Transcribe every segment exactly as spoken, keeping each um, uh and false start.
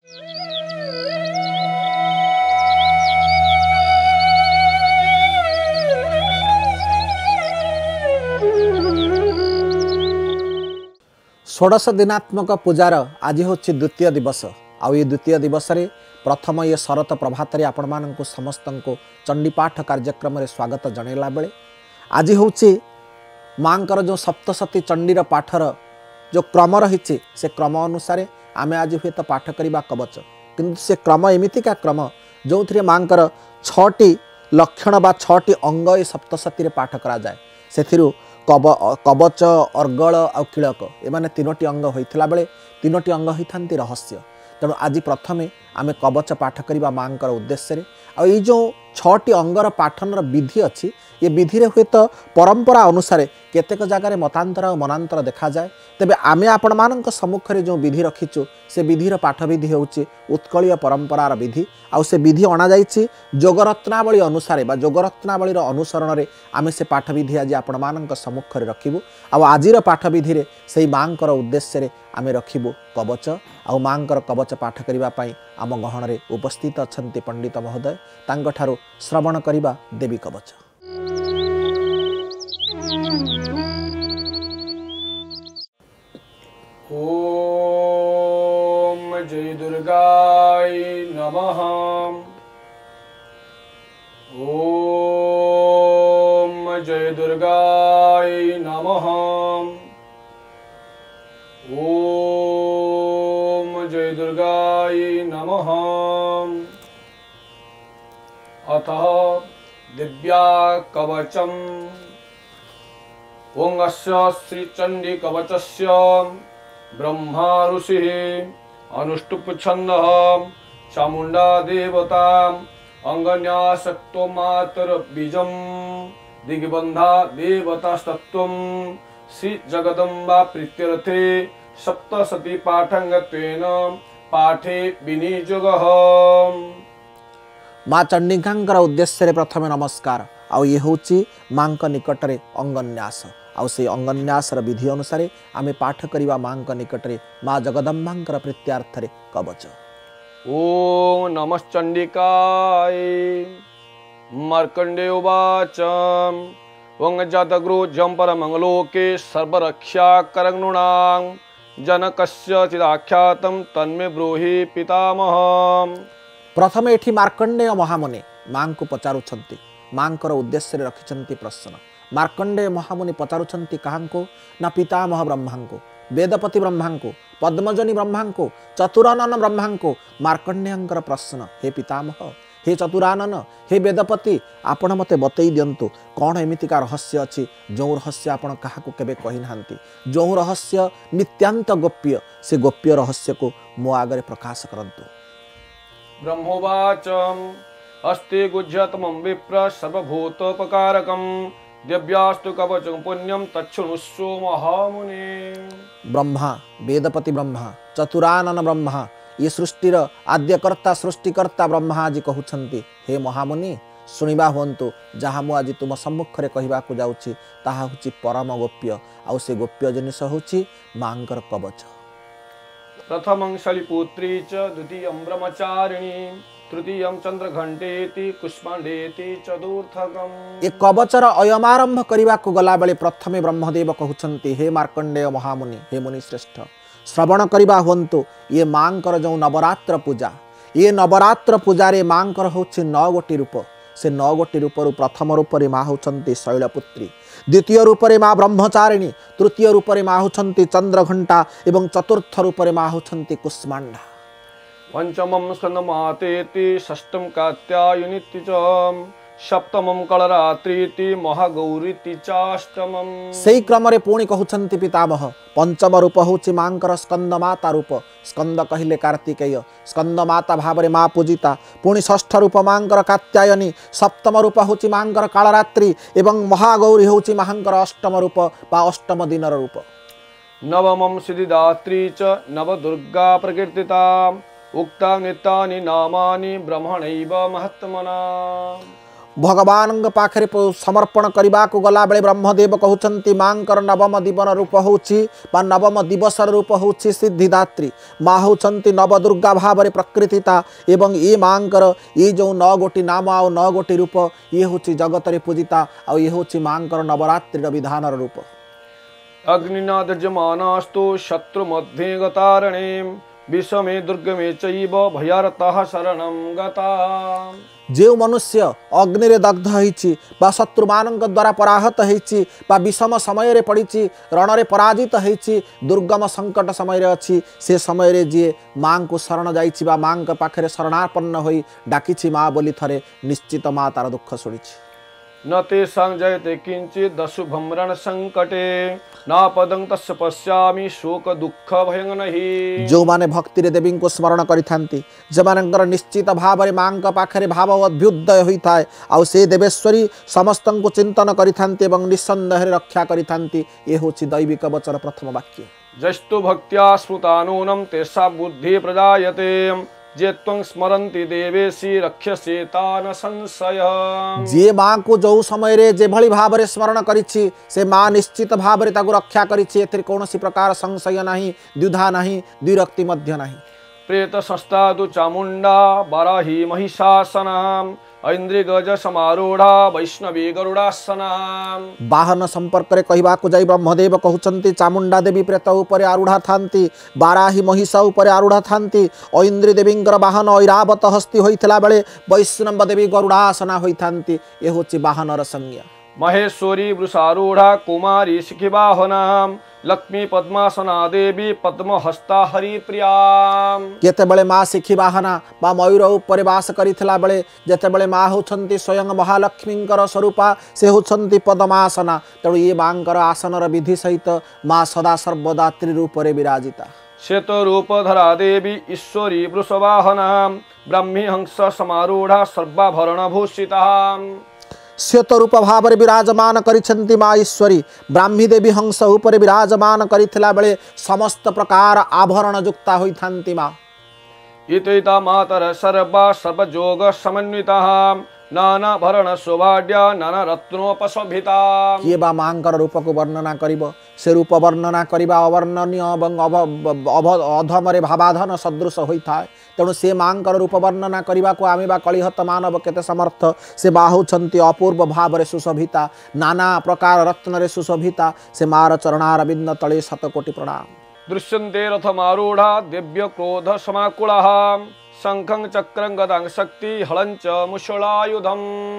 षोडश दिनात्मक पूजार आज हूँ द्वितीय दिवस आउ ये द्वितीय दिवस रे प्रथम ये शरत प्रभात आपण मान समस्त को चंडीपाठ कार्यक्रम रे स्वागत जनइला बेले आज हूँ माँ जो सप्तशती चंडीर पाठर जो क्रम रही से क्रम अनुसार आमे आज हुए तो पाठ करवा कवच किंतु से क्रम एमितिका क्रम जो थे माँ छटी लक्षण बा छटी अंग ये सप्तशती पाठ करा जाए से कब कवच अर्गल आउ किलक एमाने तीनोटी अंग होइथिला बेले तीनोटी अंग होइथांती रहस्य तेणु आज प्रथमे आमे कवच पाठ करवा माँ उद्देश्य रे आ ये जो छटी अंगर पाठनर विधि अच्छी ये विधि रे हुए तो परंपरा अनुसार केतेक जगार मतांतर और मनांतर देखा जाए तेबे आमे आपण मानक सम्मुख जो विधि रखीचु से विधिर पाठ विधि होउची उत्कलीय परंपरार विधि आउ से विधि अणा जाइछि जोगरत्नावली अनुसार बा जोगरत्नावलीर अनुसरण रे आमे से पाठ विधि आज आपण मानक सम्मुख रे रखिबु आउ आजिर पाठ विधि रे सेही मांकर उद्देश्य रे आमे रखिबु कवच आउ मांकर कवच पाठ करिबा पई आम गहन रे उपस्थित अछंती पंडित महोदय तांग ठारू श्रवण करिबा देवी कवच। ओम जय दुर्गाय नमः। ओम जय दुर्गाय नमः। ओम जय दुर्गाय नमः। अतः दिव्या कवचम् ओं अस्य श्री चंडी कवचस्य ब्रह्मा ऋषिः अनुष्टुप छन्दः चामुंडा देवता अंगन्यासक्तो मातर बीजं दिग्बंधा देवतास्तत्वं श्री जगदम्बा प्रीत्यर्थे सप्तशती पाठंगत्वेन पाठे विनियोगः। माँ चंडिकांकर उद्देश्य रे प्रथमे नमस्कार आउ ये हूँ माँ निकट में अंगन्यास आउ से अंगन्यासर विधि अनुसार आमे पाठ करवा माँ निकट में माँ जगदम्बांकर प्रीत्यार्थ रे कवच। ओम नमश्चंडिकाय मार्कंडेय उवाच ओं जातगृहं परमंगलोके सर्वरक्षा करग्नुणां जनकस्य चिदाख्यातं तन्मे ब्रूहि पितामहम्। प्रथम एठी मार्कंडेय महामुनि माँ को पचारुछंती माँ उद्देश्य रखिंट प्रश्न। मार्कंडेय महामुनि पचारुछंती कहां ना पितामह ब्रह्मा को वेदपति ब्रह्मा को पद्मजनी ब्रह्मा को चतुरानन ब्रह्मा को मार्कंडेयंकर प्रश्न हे पितामह हे चतुरानन हे वेदपति आपण मते बतई दिंतु कौन एमितिका रहस्य अच्छी जो रहस्य आपण क्या केबे कहि नांती जो रहस्य नित्यांत गोप्य से गोप्य रहस्य को मो आगे प्रकाश करंतु। ब्रह्मोवाच अस्ति गुह्यतमं विप्र सर्वभूतोपकारकं दिव्यास्तु कवचं पुण्यं तच्छृणुष्व महामुने। ब्रह्मा वेदपति ब्रह्मा चतुरानन ब्रह्मा ये सृष्टिर आद्यकर्ता सृष्टिकर्ता ब्रह्मा आज कहउछंती हे महामुनि शुणिबा हुंतु जहाँ मु आज तुम सम्मुख रे कहिबाकु जाउछि ताहा होछि परम गोप्य आउ से गोप्य जिनिस होछि मांकर कवच। प्रथमं शलिपुत्री च द्वितीयं ब्रह्मचारिणी तृतीयं चंद्रघंटेति कुष्मांडेति चतुर्थकम्। ए कवचर अयमारंभ करने को गला बेले प्रथमे ब्रह्मदेव कहउछंती हे मार्कंडेय महामुनि हे मुनि श्रेष्ठ श्रवण करवा हुंतु ये मांकर जो नवरात्र पूजा ये नवरात्र पूजा रे मांकर होछि नौ गोटी रूप से नौ गोटी रूपरु प्रथम रूपरे माँ होछंती शैलपुत्री द्वितीय रूपरे माँ ब्रह्मचारिणी तृतीय रूपरे माँ होछंती चंद्रघंटा एवं चतुर्थ रूपरे माँ होछंती कुष्मांडा। पंचमं स्कंदमातेति षष्ठं कात्यायनीति च सप्तमं कलरात्रीति महागौरीति चाष्टमं। सेई क्रम रे पुणी कहउछंती पितामह पंचम रूप होछि मांकर स्कंदमाता रूप स्कंद कहिले कार्तिकेय स्कंदमाता भाव रे माँ पूजिता पुणी षष्ठ रूप मांकर कात्यायनी सप्तम रूप होछि मांकर कालरात्रि एवं महागौरी होछि मांकर अष्टम रूप बा अष्टम दिनर रूप। नवमं सिद्धिदात्री च नवदुर्गा प्रकीर्तिता उक्ता नित्यानि नामानि ब्रह्मणैव महात्मना। भगवान पाखे समर्पण करने को गला बेले ब्रह्मदेव कहते मांकर नवम दीवन रूप होची बा नवम दिवसर रूप होची सिद्धिदात्री माँ होती नवदुर्गा भाव में प्रकृतिता एवं ये मांकर ये जो नौ गोटी नाम आउ नौ गोटी रूप ये हूँ जगत रे पूजिता आ ये हूँ मांकर नवरात्रि विधान रूप। अग्निना दज्यमानास्तु शत्रु मध्ये गतारणे विषमे दुर्गमे चैव भयारतः शरणं गता। जो मनुष्य अग्नि रे दग्ध होइछि बा शत्रु मानक द्वारा पराहत होइछि बा विषम समय रे पड़िछि रण रे पराजित होइछि दुर्गम संकट समय रे अछि से समय रे जे मां को शरण जाइछि बा मां के पाखरे शरणापन्न होई डाकिछि मां बोली थरे निश्चित मां तार दुख सुनिछि। न ते संजयते किंचित दशुभम रण संकटे न पदं तस्य पश्यामि शोक दुख भयं नहि। जो माने भक्ति रे देवी को स्मरण करिथांती जे मानकर निश्चित भाव रे मां का पाखरे भाव अभ्युदय होइथाय आ से देवेश्वरी समस्त को चिंतन करिथांती एवं निसंदेह रक्षा करिथांती ये होछि दैविक वचन प्रथम वाक्य। जस्तु भक्त्या स्मृतानूनं तेषां बुद्धि प्रजायते जे त्वं स्मरन्ति देवेशी रक्ष्यसे तान संशय। जे मां को जो समय रे जे भली भाव रे स्मरण करिछि से मां निश्चित भाव रे ताकु रक्षा करिछि एथिर कोनोसी प्रकार संशय नाही द्विधा नाही द्विरक्ति मध्य नाही। प्रेत संस्था चामुंडा बाराही महिषासना ऐन्द्री गज समारूढ़ा वैष्णवी गरुड़ासना। वाहन संपर्क रे कहबा को जाई ब्रह्मदेव कहउचंती चामुंडा देवी प्रेत ऊपर आरूढ़ा थांती बाराही महिषा ऊपर आरूढ़ा थांती ऐन्द्री देवींकर वाहन ऐरावत हस्ती होइथिला बेले वैष्णव देवी गरुड़ासना होइथांती ए होची वाहनर संज्ञा। महेश्वरी वृषारूढ़ा कुमारी शिखिवाहना लक्ष्मी पद्मासना देवी पद्महस्ता हरिप्रिया। केते बेले माँ शिखिवाहना बा मयूर ऊपर वास करिथिला बेले जेते बेले माँ होछंती स्वयं महालक्ष्मींकर स्वरूपा से होछंती पद्मासना तेणु ये मांकर आसनर विधि सहित माँ सदा सर्वदा त्रिरूप रे विराजिता। श्वेत रूपधरा देवी ईश्वरी वृषवाहना ब्राह्मी हंस समारूढ़ा सर्वाभरण भूषिता। श्वेत रूप भाव रे विराजमान करिछंती माँ ईश्वरी ब्राह्मी देवी हंस ऊपर विराजमान करिथिला बेले समस्त प्रकार आभरण युक्ता होइथांती माँ। इतैता मातर सर्वा सर्वजोग समन्विता नाना भरण शोभाढ्या नाना रत्नोपशोभिता। किए बा मांकर रूप को वर्णना करिबो से रूप वर्णना करिबा अवर्णनीय एवं अधम रे भावाधन सदृश होइथाय तेणु से मांकर रूप वर्णना करिबा को आमे बा कलिहत मानव केते समर्थ से बाहुछंती अपूर्व भाव रे सुशोभिता नाना प्रकार रत्न रे सुशोभिता से मार चरणार बिंद तले शतकोटि प्रणाम। दृश्यन्ते रथमारूढ़ा दिव्य क्रोध समाकुलः शंखं चक्रं गदां शक्ति हलञ्च मुषलायुधं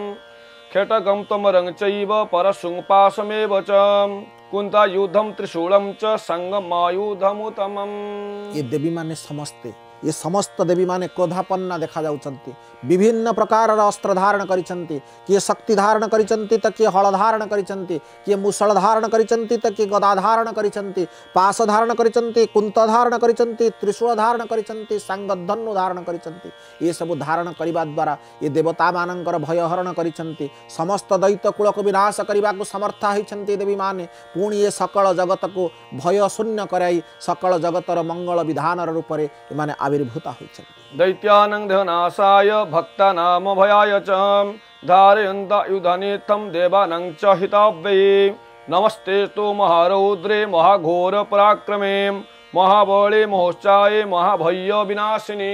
खेटकं तमरं चैव परशुं पाशमेव च कुन्तायुधं त्रिशूलं च संगमायुधमुत्तमम्। ये देवी माने समस्ते ये समस्त देवी माने क्रोधापन्ना देखा जाउछंती विभिन्न प्रकार अस्त्र धारण करिछंती किए शक्ति धारण करिछंती त किए हल धारण करिछंती किए मुसल धारण करिछंती त किए गदा धारण करिछंती पाश धारण करिछंती कुंत धारण करिछंती त्रिशूल धारण करिछंती सांगधनु धारण करिछंती ये सब धारण करिबा द्वारा ये देवता मानकर भय हरण करिछंती समस्त दैत्य कुल को विनाश करिबा को समर्था होइछंती देवी माने पुणी ये सकल जगत को भय शून्य कराई सकल जगतर मंगल विधान रूप रे माने आविर्भूता होइछंती। दैत्यानं धनासाय भक्तानाम भयाय च धारयन्ता युधनेत्थं देवानां च हिताव्ये नमस्ते तो महारौद्रे महाघोर पराक्रमे महाबले महोच्चाये महाभय विनाशिनी।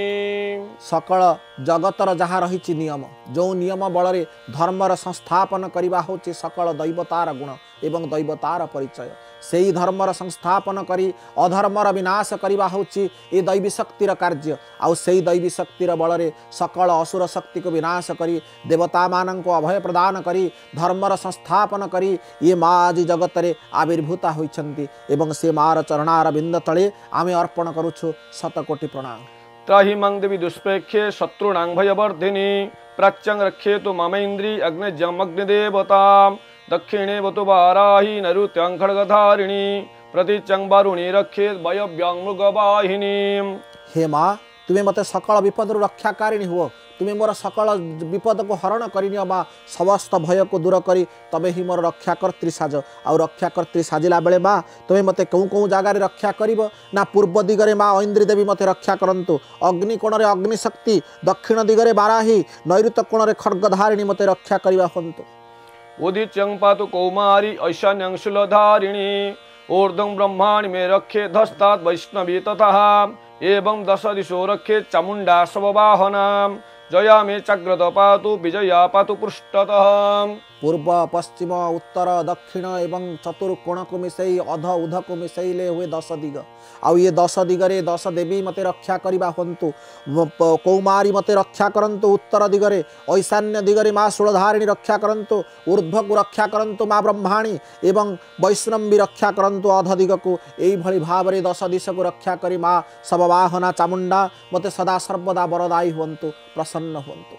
सकल जगतर जहाँ रही नियम जो नियम बल रे धर्मर संस्थापन करवा होची सकल दैवतार गुण एवं दैवतार परिचय से ही धर्मर संस्थापन करी अधर्मर विनाश करवा होची ये दैवी शक्तिर कार्य आउ से ही दैवी शक्तिर बल रे सकल असुर शक्ति को विनाश करी देवता मान को अभय प्रदान करी धर्मर संस्थापन करी ये माँ आज जगत रे आविर्भूता होइछंती एवं से मार चरणार बिंद तले आमे अर्पण करुछु शतकोटि प्रणाम। त्राहि मं देवी दुष्प्रेक्ष्ये शत्रुणां भयवर्धिनी प्राच्यं रक्षेतु ममेन्द्री अग्निजमग्निदेवता दक्षिणे वतु वाराही नैऋत्यं खड्गधारिणी प्रतीचं वारुणी रक्षेत वयव्यं मृगवाहिनी। हे माँ तुम्हें मते सकल विपद रक्षाकारिणी हुओ तुम्हें मोर सकल विपद को हरण करनियो माँ समस्त भय को दूर करी तबे ही मोर रक्षा कर्त्री साज आ रक्षा कर्त्री साजिला बेले माँ तुम्हें मते कौ कौ जगार रक्षा करिब ना पूर्व दिगरे माँ ऐन्द्री देवी मते रक्षा करंतु अग्नि कोणरे अग्निशक्ति दक्षिण दिगरे बाराही नैऋत्य कोणरे खड्गधारिणी मते रक्षा करिबा हंतु उदिच्यं पातु कौमारी ऐशान्यं शूलधारिणी ऊर्ध्वं ब्रह्माणि मे रक्षे धस्तात् वैष्णवी तथा एवं दश दिशो रक्षे चामुण्डा शववाहना जया मे चाग्रत पातु विजया पातु पृष्ठतः पूर्व पश्चिम उत्तर दक्षिण एवं चतुर्कोण को मिसई अध उध को मिसईले हुए दस दिग आउ ये दस दिगरे दस देवी मते रक्षा करिबा हंतु कौमारी मते रक्षा करंतु उत्तर दिगरे ऐशान्य दिगरे माँ शूलधारिणी रक्षा करंतु ऊर्ध्व को रक्षा करंतु माँ ब्रह्माणी एवं वैष्णवी रक्षा करंतु अध दिग को एई भली भावरे दस दिश को रक्षा करी माँ सबवाहना चामुंडा मते सदा सर्वदा वरदायी हुंतु प्रसन्न हुंतु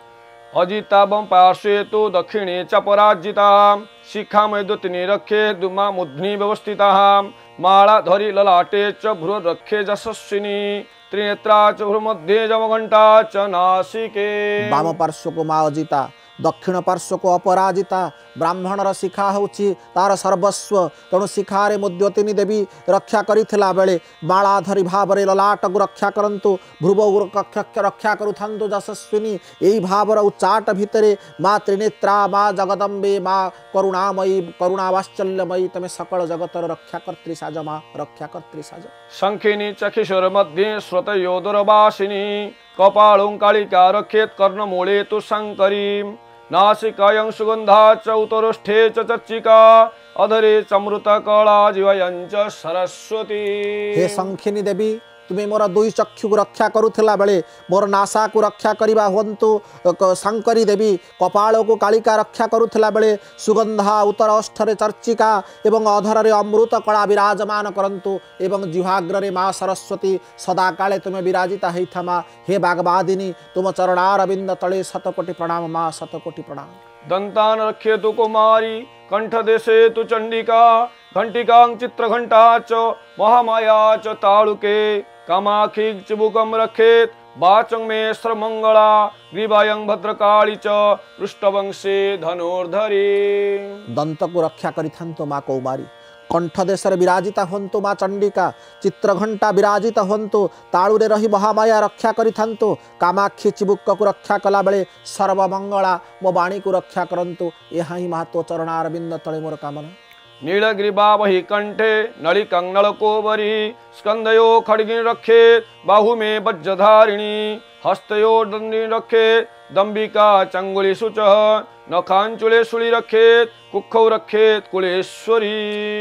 अजितावं पार्श्वे तो दक्षिणे च पराजिता शिखा मैदुतिनी रखे दुमा मुद्नी व्यवस्थिता माला धरी ललाटे च भ्रू रखे यशस्विनी त्रिनेत्रा च भ्रूमध्ये जमघंटा च नासिके वाम पार्श्व को माँ अजिता दक्षिण पार्श्व को अपराजिता ब्राह्मणर शिखा होची तार सर्वस्व तेणु शिखारे मुद्योतिनी देवी रक्षा करिथिला बेले माला धरी भावरे ललाट को रक्षा करंतु भ्रुव रक्षा करुथांतु यशस्विनी एई भावर उच्चाट भितरे माँ त्रिनेत्रा माँ जगदम्बे माँ करुणामयी करुणावात्सल्यमयी तमे सकल जगतर रक्षा कर्त्री साज माँ रक्षा कर्त्री साज शंखिनी चक्षुर मध्ये श्रुतयोदरवासिनी कपालं कालिका रक्षेत कर्णमूले तु शंकरी नासिकायं सुगंधा च उत्तरोष्ठे च चर्चिका अधरे चमृत कला जीवयं च सरस्वती हे शंखिनी देवी तुम्हें मोर दुई चक्षु को रक्षा करुथिला बेले मोर नासा को रक्षा करिबा हुंतु शंकरी देवी कपाल को कालिका रक्षा करुथिला बेले सुगंधा उत्तर अष्ठरे चर्चिका एवं अधर अमृत कला विराजमान करंतु एवं जिह्वाग्रे माँ सरस्वती सदा काले तुम्हें विराजिता हेथा माँ हे बागवादिनी तुम चरणारविंद तले शतकोटि प्रणाम माँ शतकोटि प्रणाम दंतान रखे तु कुमारी कंठ देशे तु चंडिका घंटिकां चित्रघंटा च महामाया च तालुके कामाखी चिबुकम रखेत वाचं मे सर्वमंगला ग्रीवायं भद्रकाली च पृष्ठवंशे धनुर्धरी दंत को रक्षा करिथांतो माँ कौमारी कंठ देश विराजिता हंतु माँ चंडिका चित्रघंटा विराजिता हंतु तालुरे रही महामाया रक्षा करिथांतु कामाक्षी चिबुक को रक्षा कला बेले सर्वमंगला मो वाणी को रक्षा करंतु यहाँ ही महत्व चरणारविंद तले मोर कामना नीलग्रीवा वही कंठे नलिकं नलकोवरी स्कंदयो खड्गिन रखे बाहु में वज्रधारिणी हस्तयो दंडी रखे दंबिका चंगुली सुच नखांचुले सुली रखे कुखौ रखे कुलेश्वरी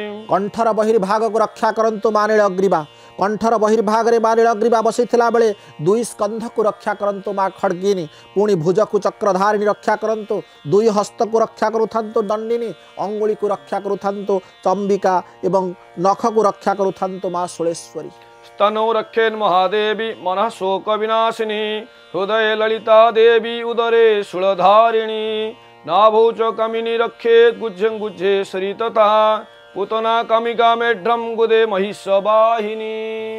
कंठर बहिर्भाग को रक्षा करंतु माँ नीलग्रीवा कंठर बहिर्भाग रे माँ नीलग्रीवा बसिथिला बेले दुई स्कंध को रक्षा करंतु माँ खड्गिनी पुणी भुज को चक्रधारिणी रक्षा करंतु दुई हस्त को रक्षा करुथांतु दंडिनी अंगुली को रक्षा करुथांतु चंबिका एवं नख को रक्षा करुथांतु माँ सुलेश्वरी स्तनौ रखेन महादेवी मनः शोक विनाशिनी हृदय ललिता देवी उदरे शूलधारिणी नाभौ च कमिनी रखेत गुज्जं गुज्जे श्री तथा पुतना कामिका मेढ्रम गुदे महिषवाहिनी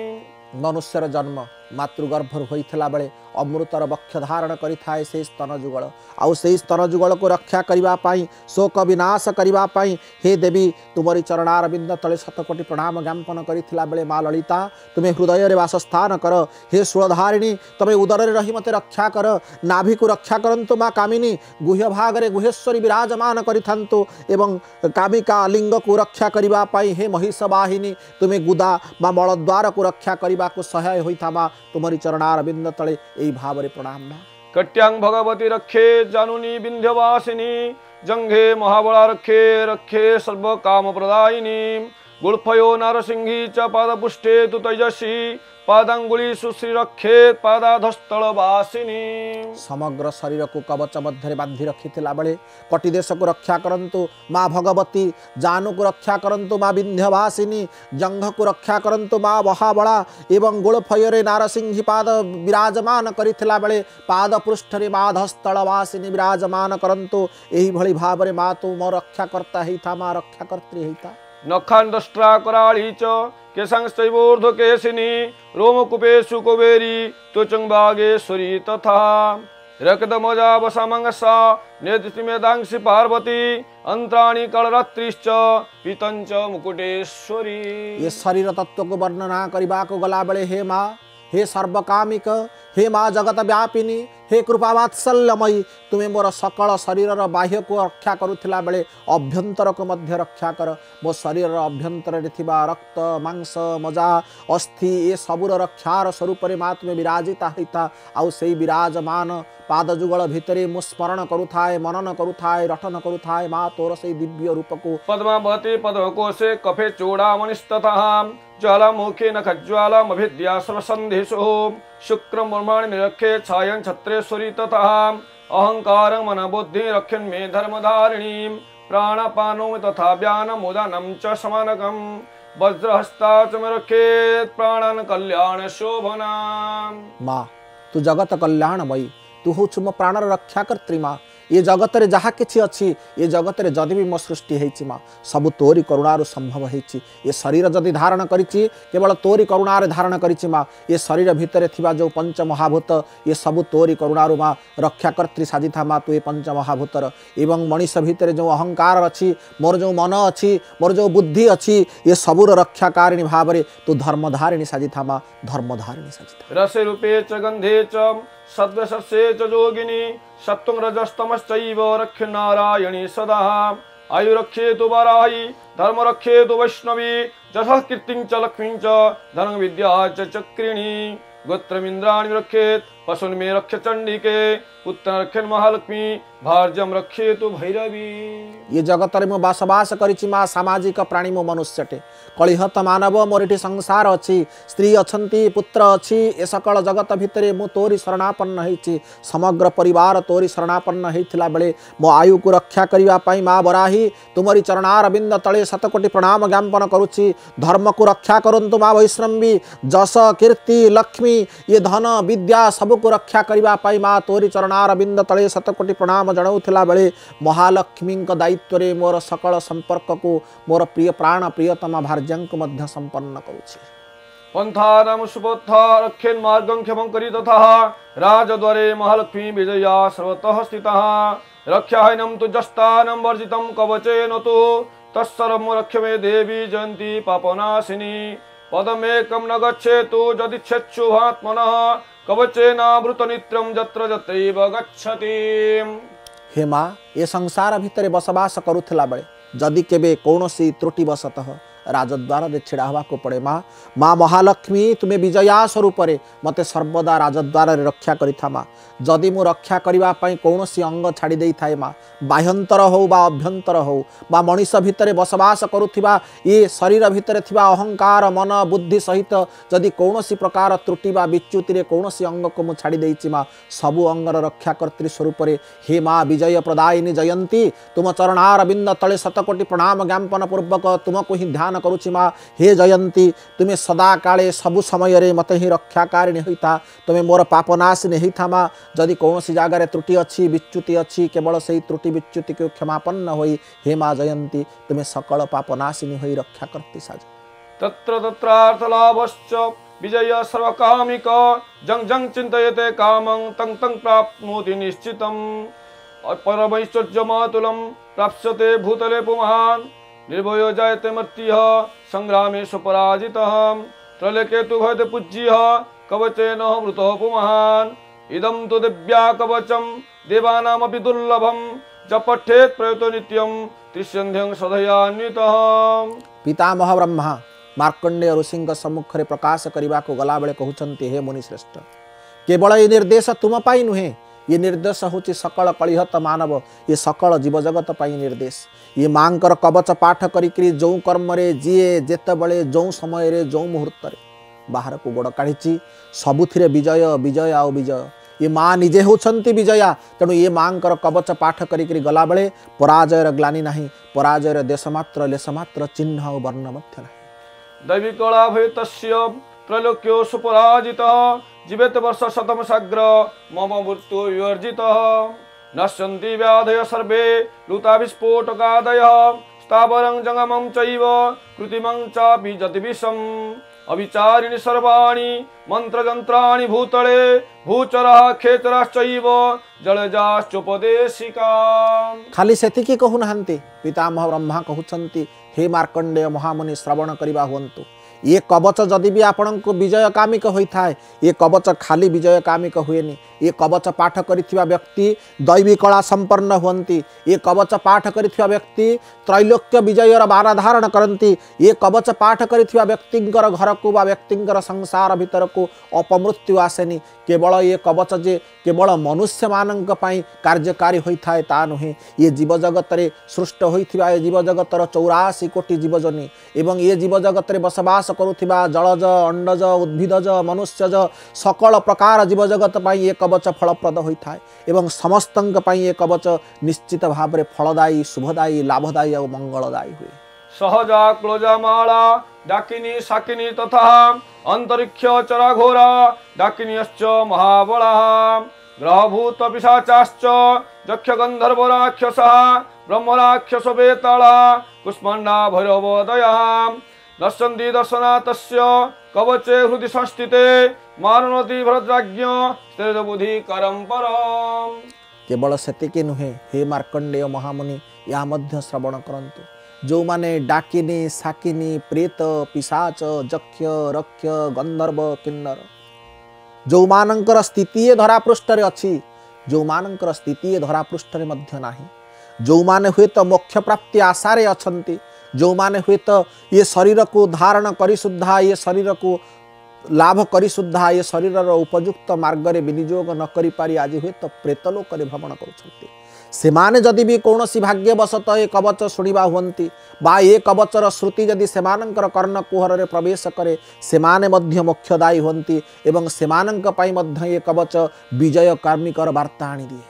मनुष्यर जन्म मातृगर्भर होइथिला बेले अमृतर बक्ष धारण करिथाए से स्तन जुगल आउ से स्तन जुगल को रक्षा करिबा पाई शोक विनाश करिबा पाई हे देवी तुमरी चरणारविंद तले शतकोटि प्रणाम ज्ञापन करिथिला बेले माँ ललिता तुम्हें हृदय रे वासस्थान कर हे शूलधारिणी तुम्हें उदर रे रही मते रक्षा कर नाभि को रक्षा करंतु माँ कामिनी गुह्य भाग रे गुहेश्वरी विराजमान करिथांतु एवं कामिका लिंग को रक्षा करिबा पाई हे महिषवाहिनी तुम्हें गुदा माँ मलद्वार को रक्षा करिबा को सहाय होइथा माँ तुमरी चरणारविंद तले एई भावरे प्रणाम माँ कट्यांग भगवती रखे जानुनी विंध्यवासिनी जंघे महाबला रखे रखे सर्व काम प्रदायिनी गुल्फयो नारसिंही च पादपुष्टे तु तेजसी पादांगुली सुश्री रखेत पादाधस्थल वासिनी समग्र शरीर को कवच मध्य बांधि रखिथिला बेले कटिदेश को रक्षा करंतु माँ भगवती जानु को रक्षा करंतु माँ विंध्यवासिनी जंघ को रक्षा करंतु माँ महाबला एवं गुळफयरे नारसिंही पाद विराजमान करिथिला बेले पाद पृष्ठरे माँ धस्थल वासिनी विराजमान करंतु एही भली भावरे माँ तू मो रक्षा करता हेता माँ रक्षा कर्त्री हेता नखांदष्ट्रा कराळी च केशांश्चैवोर्ध्वकेशिनी रोमकुपेषु कुबेरी त्वचं बागेश्वरी तथा रक्तमजा वसामंगसा नेत्रिमेदांसि पार्वती अंतराणि कलरात्रिश्च पीतंच मुकुटेश्वरी। ये शरीर तत्व को वर्णना करने को गला बेले हे माँ हे सर्वकामिक हे माँ जगत व्यापिनी हे कृपावात्सल्यमयी तुम्हें मोर सकल शरीर बाह्य को रक्षा करुला बेले अभ्यंतर को मध्य रक्षा कर। मो शरीर अभ्यंतर रक्त मांस मजा अस्थि ये सबूर रक्षार स्वरूप माँ तुम्हें विराजिता होता आउ से विराजमान पाद जुगल भितर मु स्मरण करुए मनन करुए रटन करुए माँ तोर से दिव्य रूप को। पद्मावती पद्मकोशे कफे चूड़ामणिस्ततः ज्वालामुखे नखज्वालामभिद्या सर्वसन्धिषु शुक्रं ब्रह्माणि निरखे छायं छत्रेश्वरी ततः अहंकारं मनबुद्धि रक्षन् मे धर्मधारिणीं प्राणपानो तथा व्यानम् उदानं च समानकं वज्रहस्ता च मे रखेत् प्राणान् कल्याण शोभनाम्। माँ तू जगत कल्याणमयी तू हूँ मो प्राणर रक्षा कर्त्री माँ ये जगत रे जहाँ किछि अच्छी ये जगत रे जदि भी मो सृष्टि है माँ सब तोरी करुणार संभव है। ये शरीर जदि धारण करिछि केवल तोरी करुणार धारण करिछि माँ ये शरीर भितर थिबा जो पंच महाभूत ये सब तोरी करुणार माँ रक्षा कर्त्री साजिथा माँ तू ये पंच महाभूतर एवं मनीष भितर जो अहंकार अच्छी मोर जो मन अच्छी मोर जो बुद्धि अच्छी ये सबूर रक्षाकारिणी भाव रे तू धर्मधारिणी साजिथा माँ धर्मधारिणी साजिथा। रसे रूपे च गंधे च सद्वशस्ये च जोगिनी सत्वं रजस्तमश्चैव रक्ष नारायणी सदा आयुरक्षेतु वाराही धर्म रक्षेतु वैष्णवी जसः कीर्तिं च लक्ष्मीं च धनं विद्या च चक्रिणी गोत्रमिन्द्राणि रक्षेत् पशून् मे रक्ष चंडिके पुत्र रक्षन् महालक्ष्मी भार्यं रक्षेतु भैरवी। ये जगत रे मो बसवास करिछि माँ सामाजिक प्राणी मो मनुष्यटे कलिहत मानव मोर एठी संसार अच्छी स्त्री अछंती पुत्र अच्छी ए सकल जगत भितरे मु तोरी शरणापन्न होइछि समग्र परिवार तोरी शरणापन्न होइथिला बेले मो आयु को रक्षा करिवा पई माँ बराही तुमरी चरणार बिंद तले शतकोटि प्रणाम ज्ञापन करुछि। धर्म को रक्षा करंतु माँ वैष्णवी जस कीर्ति लक्ष्मी ये धन विद्या सब को रक्षा करिवा पई माँ तोरी चरणार बिंद तले शतकोटि प्रणाम जणाउथिला बेले महालक्ष्मी दायित्व रे मोर सकल संपर्क को मोर प्रिय प्राण प्रियतमा भार्यंक मध्य संपन्न करुछि। पंथानां सुपथा रक्षेन् मार्गं क्षमं करि तथा राजद्वारे महालक्ष्मी विजया सर्वतः स्थितः रक्षाहैनं तु जस्तानं वर्जितं कवचेन तु तत्सर्वं रक्ष मे देवी जयन्ती पापनाशिनी पदमेकं न गच्छेतु यदिच्छेच्छुभात्मनः कवचेनावृतनित्यं यत्र यत्रैव गच्छति। हे माँ ये संसार भितर बसवास करुला बेले जदि केबे कौनसी त्रुटि वशतः राजद्वार रे छिड़ा हवा को पड़े माँ माँ महालक्ष्मी तुम्हें विजया स्वरूप मते सर्वदा राजद्वार रे रक्षा करिथा माँ जदि मु रक्षा करिवा पई कौनसी अंग छाड़ी देई थाए माँ बाह्यंतर हो बा अभ्यंतर हो बा मनीष भितर बसवास करुथिबा ये शरीर भितर थिबा अहंकार मन बुद्धि सहित जदि कौनसी प्रकार त्रुटि बा विच्युति रे कौनसी अंग को मु छाड़ी देइछि माँ सबु अंगर रक्षा कर्त्री स्वरूप हे माँ विजय प्रदायिनी जयंती तुम चरणार बिंद तले शतकोटि प्रणाम ज्ञापन पूर्वक तुमको ही ध्यान करुछि माँ हे जयंती तुम्हें सदा काले सबु समय रे मते ही रक्षाकारिणी होता तुम्हें मोर पापनाशिनी होता माँ जदि कौन सी जगार त्रुटि अच्छी विच्युति अच्छी केवल से त्रुटि विच्युति को क्षमापन्न होई हे माँ जयंती तुम्हें सकल पापनाशिनी होई रक्षा करती साज। तत्र तत्रार्थलाभश्च विजय सर्वकामिक जंग जंग चिंतयते कामं तं तं प्राप्नोति निश्चितं परमैश्वर्यमातुलं प्राप्स्यते भूतले पुमान् निर्भयो जायते मर्त्यः संग्रामेषु पराजितः त्रैलोक्येतु भवते पूज्यः कवचेन मृतः पुमान् इदं तु दिव्या कवचं देवानामपि दुर्लभं जपठेत् प्रयुतो नित्यं त्रिसन्ध्यं सदयान्वितः। पितामह ब्रह्मा मार्कंडेय ऋषि सम्मुख रे प्रकाश करने को गला बेले कहउछन्ति हे मुनिश्रेष्ठ केवल ये निर्देश तुम पाई नुहे ये निर्देश हूँ सकल कलिहत मानव ये सकल जीव जगत पाई निर्देश ये मांकर कवच पाठ करी जो कर्म रे जीए जेते बळे जो समय रे जो मुहूर्त रे बाहर को गोड़ काढ़ी सबुथिरे विजय विजय आउ विजय ये माँ निजे होती विजया तेणु ये मांकर कवच पाठ करी गला बेले पराजयर ग्लानि नहीं पराजयर देशमात्र लेशमात्र चिन्ह और वर्ण मध्य नहीं। दैवी कला भयतस्य त्रैलोक्यो सुपराजितः जीवेत वर्ष शतम साग्र मम मृत्यु विवर्जितः नश्यन्ति व्याधय सर्वे लुता विस्फोटकादयः स्थावरं जंगमं चैव कृत्रिमं चापि जति विषम् अविचारिणि सर्वाणि मंत्रजंत्राणि भूतले भूचरः खेचराश्चैव जलजाश्चोपदेशिका। खाली सेतिकी कहू नाहांती, पितामह ब्रह्मा कहउछंती हे मार्कंडेय महामुनि श्रवण करिबा हुअन्तु। ये कवच जदि भी आपण को विजय कामिक होता है, ये कवच खाली विजय कामिक हुएनि। ये कवच पाठ करिथिबा व्यक्ति दैवी कला संपन्न हुअन्ति। ये कवच पाठ करिथिबा व्यक्ति त्रैलोक्य विजयर बारा धारण करती। ये कवच पाठ करिथिबा व्यक्तिंकर घर को बा व्यक्तिंकर संसार भीतर को अपमृत्यु आसेनि। केवल ये कवच जे केवल मनुष्य मानक पई कार्यकारी होता है ता नुहे। ये जीव जगत रे सृष्ट होइथिबा ये जीव जगतर चौरासी कोटी जीवजनी एवं ये जीव जगत रे बसवास करुथिबा जलज अंडज उद्भिदज मनुष्यज सकल प्रकार जीव जगत पई ये कवच फलप्रद होता है एवं समस्तंक पई ये कवच निश्चित भाव रे फलदायी शुभदायी लाभदायी और मंगलदायी हुए। सहजा क्लोजा माला डाकिनी शाकिनी तथा अंतरिक्ष चराघोरा डाकिनीश्च महाबला ग्रहभूत पिशाचाश्च यक्ष गंधर्व राक्षसः ब्रह्मराक्षस वेताला कुष्मांडा भैरवोदयः दर्शन्ति दर्शनातस्य कवचे हृदि संस्थिते मारुनति भरद्राज्ञ स्थिरबुद्धि करम परम। केवल सेतिकी नुहे हे मार्कंडेय महामुनि या मध्य श्रवण करंतु। जो माने डाकिनी शाकिनी प्रेत पिशाच जक्ष रक्ष गंधर्व किन्नर जो मानकर स्थिति धरा पृष्ठ रे अछि, जो मानकर स्थिति धरा पृष्ठ रे मध्य नाही, जो माने हुए तो मोक्ष प्राप्ति आशा रे अछंती, जो माने हुए तो ये शरीर को धारण करी सुद्धा ये शरीर को लाभ करी सुद्धा ये शरीर उपयुक्त मार्ग रे विनियोग न करि पारी आज हुए तो प्रेतलोक रे भ्रमण करुछंती। सेमाने जदि भी कौनसी भाग्यवशत ये कवच शुणिबा हुअन्ति बा ये कवचर श्रुति जदि सेमानंकर कर्ण कुहर रे प्रवेश करे सेमाने मध्य मोक्षदायी हुअन्ति एवं सेमानंक पई मध्य ये कवच विजय कार्मिकर वार्ता आनी दिए।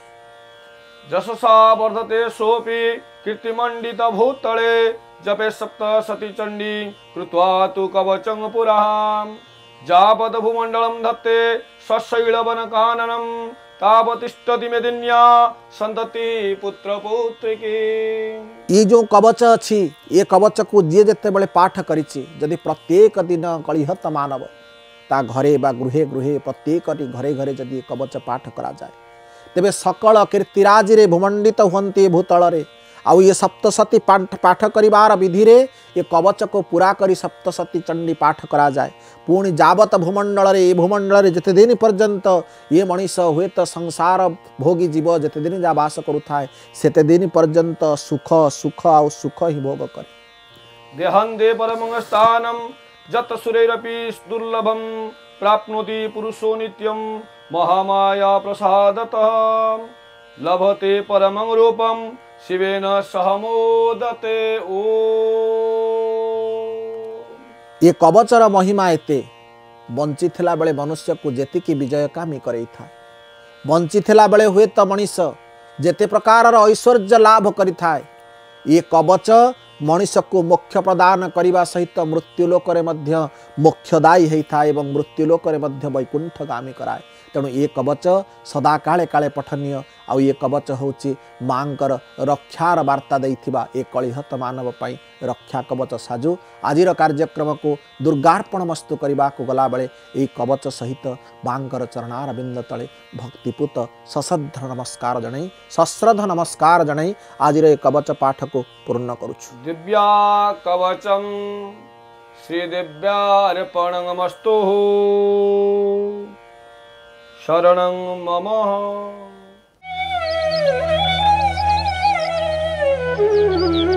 जशसा वर्धते सोपि कीर्तिमंडित भूतले जपे सप्त सती चंडी कृत्वा तु कवचं पुराम् जापद भूमंडलम धत्ते सशैलवन काननम तावतिष्ठति मेदिन्या संतति पुत्र पुत्रिकी। ये जो कवच अछि ये कवच को जे जेते बेले पाठ करिछि जदि प्रत्येक दिन कलिहत मानव ता घरे बा गृहे गृहे प्रत्येक घरे घरे जदि कवच पाठ करा जाए तेबे सकल कीर्तिराज रे भूमंडित हुअन्ति भूतल रे। आउ ये सप्तशती पाठ पाठ करिवार विधि रे ये कवच को पूरा करी सप्तशती चंडी पाठ करा जाए। पुणी जावत भूमंडल रे ये भूमंडल रे जते दिन पर्यंत ये मनीष हुए तो संसार भोगी जीव जते दिन जा वास करुथाए सेते दिन पर्यंत सुख सुख आउ सुख ही भोग करे। देहंदे परमं स्थानम जत सुरैरपि दुर्लभम प्राप्नोति पुरुषो नित्यम महामाया प्रसादतः लभते परमं रूपम शिवेन सह मोदते ओ। ये कवचर महिमा एते बंची थिला बेले मनुष्य को जेतिकी विजय कामी करई था बंची थिला बेले हुए तो मनीष जेते प्रकार ऐश्वर्य लाभ करि थाए ये कवच मनीष को मोक्ष प्रदान करने सहित मृत्युलोक रे मध्य मोक्षदायी होता है एवं मृत्युलोक रे मध्य वैकुंठगामी कराए। तेणु ये कवच सदा काले काले पठनीय आउ ये कवच होची मांकर रक्षार वार्ता देइथिबा ए कलिहत मानव पई रक्षा कवच साजु। आजिर कार्यक्रम को दुर्गार्पण मस्तु करने को गला बेले ए कवच सहित मांकर चरणार बिंद तले भक्तिपूत सश्रद्ध नमस्कार जणई सश्रद्ध नमस्कार जणई आजिर ए कवच पाठ को पूर्ण करुछु। दिव्या कवचम श्री दिव्यार्पणमस्तु शरणं मम।